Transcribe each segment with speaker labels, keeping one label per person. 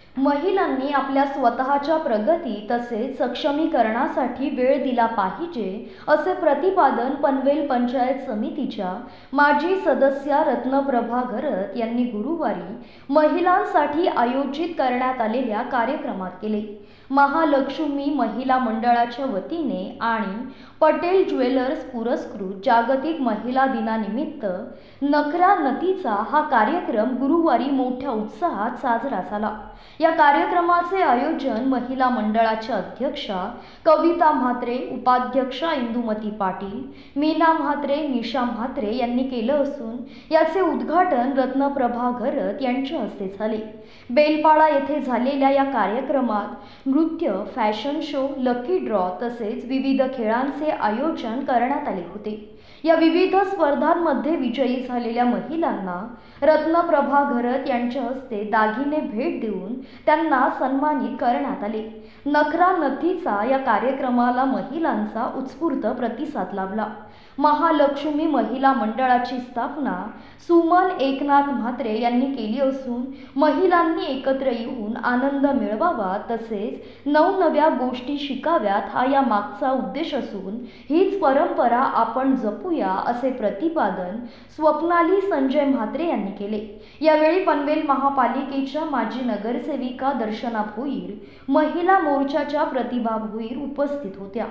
Speaker 1: महिलांनी आपल्या स्वतःच्या प्रगती तसेच सक्षमीकरणासाठी वेळ दिला पाहिजे असे प्रतिपादन पनवेल पंचायत समितीच्या माजी सदस्या रत्नप्रभा घरत यांनी गुरुवारी महिलांसाठी आयोजित करण्यात आलेल्या कार्यक्रमात केले। महालक्ष्मी महिला मंडळाच्या वतीने आणि पटेल ज्वेलर्स पुरस्कृत जागतिक महिला दिनानिमित्त नखरा नथीचा हा कार्यक्रम गुरुवारी मोठ्या उत्साहात साजरा झाला। या कार्यक्रमाचे आयोजन महिला मंडळाच्या अध्यक्षा कविता म्हात्रे, उपाध्यक्षा इंदुमती पाटील, मीना म्हात्रे, निशा म्हात्रे यांनी केलं असून याचे उद्घाटन रत्नप्रभा घरत यांच्या हस्ते झाले। बेलपाडा येथे झालेल्या या कार्यक्रमात नृत्य, फॅशन शो, लकी ड्रॉ तसेच विविध खेळांचे आयोजन करण्यात आले होते। या विविध स्पर्धांमध्ये विजयी झालेल्या महिलांना रत्नप्रभा घरत यांच्या हस्ते दागिने भेट देऊन त्यांना सन्मानित करण्यात आले। नखरा नथीचा या कार्यक्रमाला महिलांचा उत्स्फूर्त प्रतिसाद लाभला। महालक्ष्मी महिला मंडळाची स्थापना सुमन एकनाथ म्हात्रे यांनी केली असून महिलांनी एकत्र येऊन आनंद मिळवावा तसेच नवनव्या गोष्टी शिकाव्यात हा या मागचा उद्देश असून हीच परंपरा आपण जपूया असे प्रतिपादन स्वप्नाली संजय म्हात्रे यांनी केले। यावेळी पनवेल महापालिकेच्या माजी नगरसेविका दर्शना भोईर, महिला मोर्चाच्या प्रतिभा भोईर उपस्थित होत्या।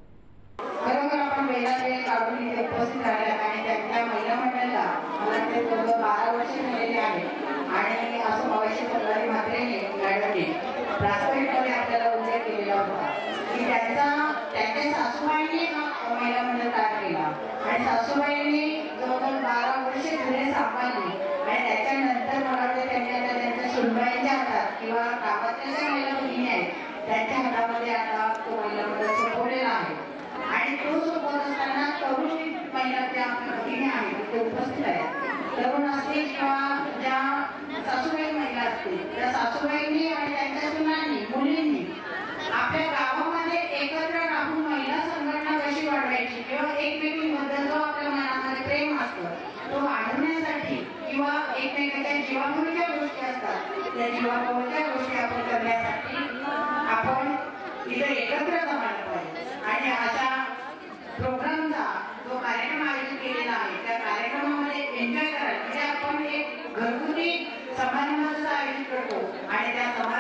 Speaker 2: खरोखर आपण वेळावेळी काढून इथे उपस्थित झाल्या आणि त्या महिला मंडळाला मला ते 12 वर्ष झालेली आहे आणि असं भविष्य सल्लारी म्हात्रेने मॅडमने प्रास्ताविकमध्ये आपल्याला उल्लेख केलेला होता की त्यांच्या सासूबाईंनी हा महिला मंडळ तयार केला आणि सासूबाईंनी जवळजवळ 12 वर्ष जुने सांभाळली आणि त्याच्यानंतर मला वाटतं त्यांनी आता त्यांच्या सुनबाईंच्या हातात किंवा गावातल्या ज्या महिला भगिनी आहेत त्यांच्या हातामध्ये आता तो महिला मंडळ सोपवलेला आहे आणि तो सोबत असताना तरुण महिला ज्या आपल्या भगिनी आहेत ते उपस्थित आहेत। तरुण असतील किंवा ज्या सासूबाई महिला असतील त्या सासूबाईंनी आणि त्यांच्या सुनांनी मुलींनी आपल्या गावामध्ये एकत्र राहून महिला संघटना कशी वाढवायची किंवा एकमेकींबद्दल जो आपल्या मनामध्ये प्रेम असतं तो वाढवण्यासाठी किंवा एकमेकांच्या जीवाभावाच्या गोष्टी असतात त्या जीवाभावाच्या गोष्टी आपण करण्यासाठी आपण इथे एकत्र जमायला पाहिजे आणि अशा प्रोग्रामचा जो कार्यक्रम आयोजित केलेला आहे त्या कार्यक्रमामध्ये एन्जॉय करायला म्हणजे आपण एक घरगुती समारंभाचं आयोजित करतो आणि त्या